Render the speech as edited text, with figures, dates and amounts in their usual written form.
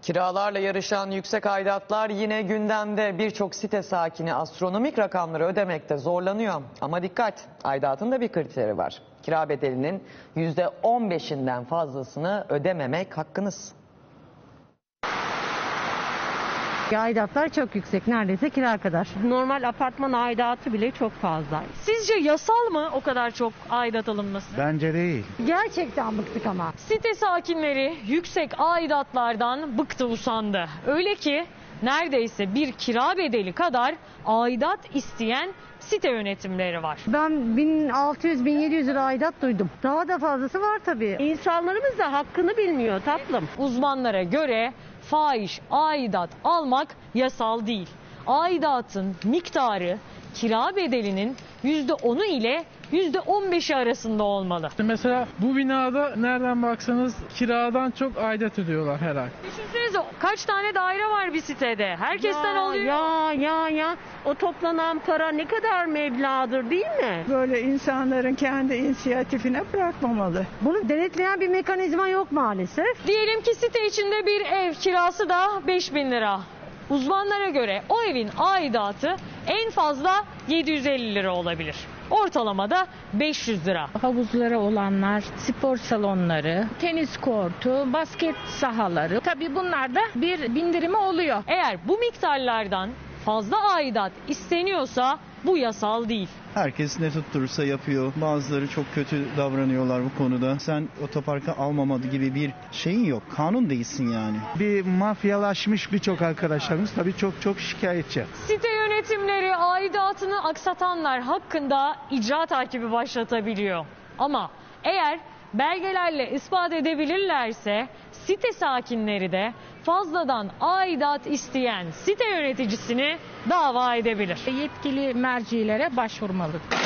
Kiralarla yarışan yüksek aidatlar yine gündemde. Birçok site sakini astronomik rakamları ödemekte zorlanıyor. Ama dikkat, aidatın da bir kriteri var. Kira bedelinin %15'inden fazlasını ödememek hakkınız. Aidatlar çok yüksek, neredeyse kira kadar. Normal apartman aidatı bile çok fazla. Sizce yasal mı o kadar çok aidat alınması? Bence değil. Gerçekten bıktık ama. Site sakinleri yüksek aidatlardan bıktı, usandı. Öyle ki neredeyse bir kira bedeli kadar aidat isteyen site yönetimleri var. Ben 1600-1700 lira aidat duydum. Daha da fazlası var tabii. İnsanlarımız da hakkını bilmiyor tatlım. Uzmanlara göre fahiş aidat almak yasal değil. Aidatın miktarı kira bedelinin %10'u ile %15'i arasında olmalı. Mesela bu binada nereden baksanız kiradan çok aidat ödüyorlar her ay. Düşünsenize kaç tane daire var bir sitede. Herkesten alıyor. Ya. O toplanan para ne kadar meblağdır değil mi? Böyle insanların kendi inisiyatifine bırakmamalı. Bunu denetleyen bir mekanizma yok maalesef. Diyelim ki site içinde bir ev kirası da 5.000 lira. Uzmanlara göre o evin aidatı en fazla 750 lira olabilir. Ortalamada 500 lira. Havuzları olanlar, spor salonları, tenis kortu, basket sahaları. Tabii bunlarda bir bindirimi oluyor. Eğer bu miktarlardan fazla aidat isteniyorsa bu yasal değil. Herkes ne tutturursa yapıyor. Bazıları çok kötü davranıyorlar bu konuda. Sen otoparka almamalı gibi bir şeyin yok. Kanun değilsin yani. Bir mafyalaşmış birçok arkadaşlarımız tabii çok şikayetçi. Site yönetimleri aidatını aksatanlar hakkında icra takibi başlatabiliyor. Ama eğer belgelerle ispat edebilirlerse site sakinleri de fazladan aidat isteyen site yöneticisini dava edebilir. Yetkili mercilere başvurmalı.